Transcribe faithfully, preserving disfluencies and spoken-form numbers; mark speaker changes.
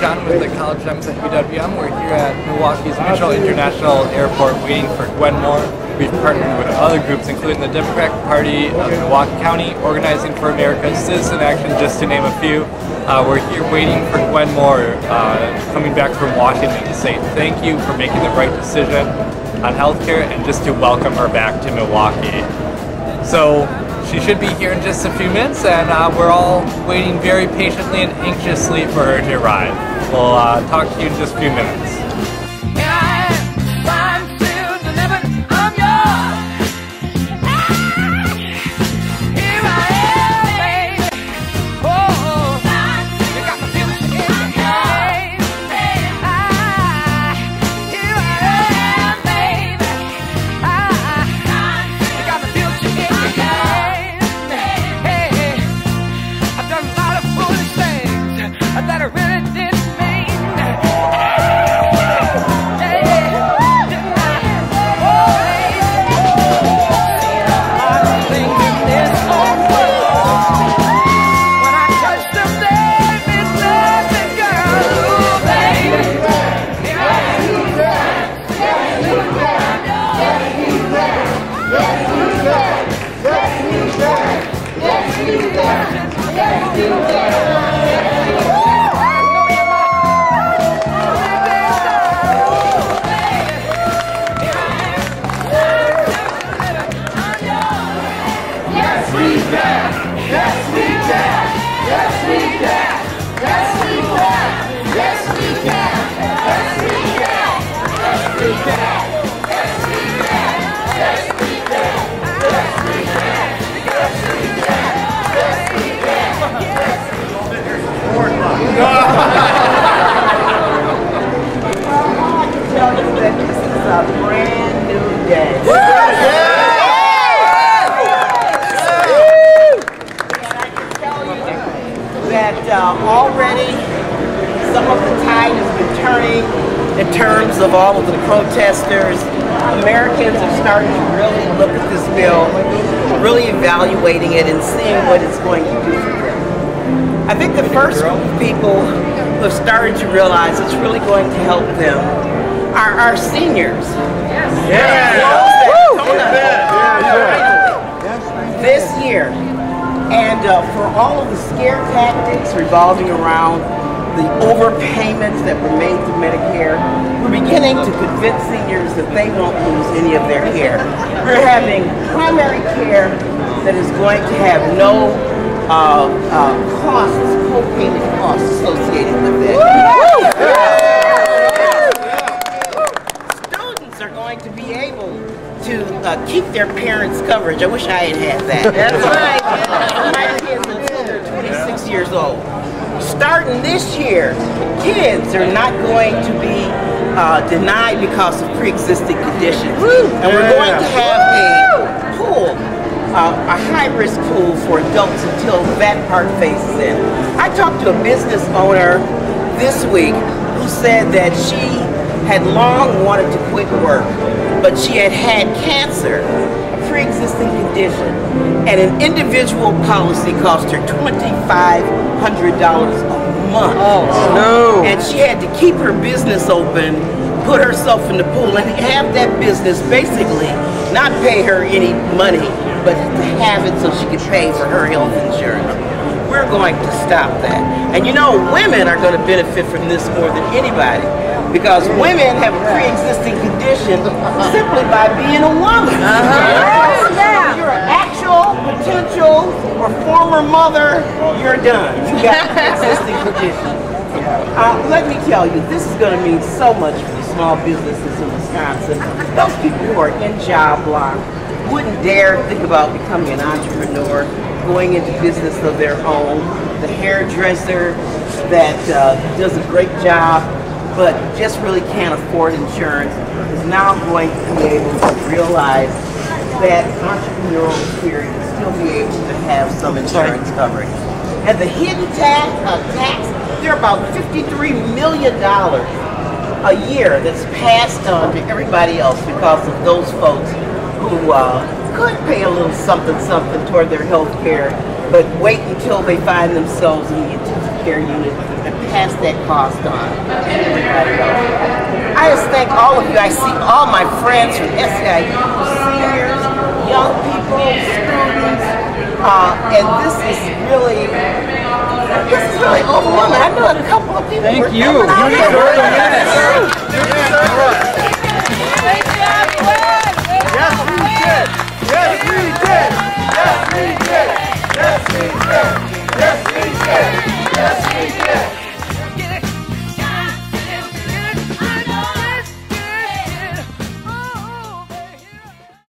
Speaker 1: John with the College Gems at U W M. We're here at Milwaukee's Mitchell International Airport waiting for Gwen Moore. We've partnered with other groups, including the Democratic Party of Milwaukee County, Organizing for America, Citizen Action, just to name a few. Uh, we're here waiting for Gwen Moore, uh, coming back from Washington to say thank you for making the right decision on healthcare and just to welcome her back to Milwaukee. So she should be here in just a few minutes, and uh, we're all waiting very patiently and anxiously for her to arrive. We'll uh, talk to you in just a few minutes.
Speaker 2: Already, some of the tide has been turning in terms of all of the protesters. Americans are starting to really look at this bill, really evaluating it and seeing what it's going to do for them. I think the first group of people who have started to realize it's really going to help them are our seniors.
Speaker 3: Yes.
Speaker 2: Yeah. This year. And uh, for all of the scare tactics revolving around the overpayments that were made to Medicare, we're beginning to convince seniors that they won't lose any of their care. We're having primary care that is going to have no uh, uh, costs, co-payment costs associated with it. Students are going to be able to uh, keep their parents' coverage. I wish I had had that. That's right. My kids until they're twenty-six years old. Starting this year, kids are not going to be uh, denied because of pre-existing conditions. And we're going to have a pool, uh, a high-risk pool for adults until that part phases in. I talked to a business owner this week who said that she had long wanted to quit work, but she had had cancer, a pre-existing condition, and an individual policy cost her twenty-five hundred dollars a month.
Speaker 3: Oh, no.
Speaker 2: And she had to keep her business open, put herself in the pool, and have that business basically not pay her any money, but to have it so she could pay for her health insurance. We're going to stop that. And you know, women are going to benefit from this more than anybody, because women have a pre-existing condition simply by being a woman. Uh-huh. If you're an actual, potential, or former mother, you're done. You got a pre-existing condition. Uh, let me tell you, this is going to mean so much for the small businesses in Wisconsin. Those people who are in job lock wouldn't dare think about becoming an entrepreneur, going into business of their own. The hairdresser that uh, does a great job but just really can't afford insurance is now going to be able to realize that entrepreneurial spirit and still be able to have some insurance coverage. And the hidden tax, uh, tax they're about fifty-three million dollars a year that's passed on to everybody else because of those folks who uh, could pay a little something something toward their health care, but wait until they find themselves in the care unit and pass that cost on to everybody else. I just thank all of you. I see all my friends from S E I U, seniors, young people, students, uh, and this is really, this is really overwhelming. I know a couple of people.
Speaker 3: Thank
Speaker 2: were
Speaker 3: you.
Speaker 2: coming out
Speaker 3: You
Speaker 2: here.
Speaker 3: deserve a minute.
Speaker 4: Great job, Gwen!
Speaker 3: Yes, we did. Yes, we did. Yes, we did. Yes, we did.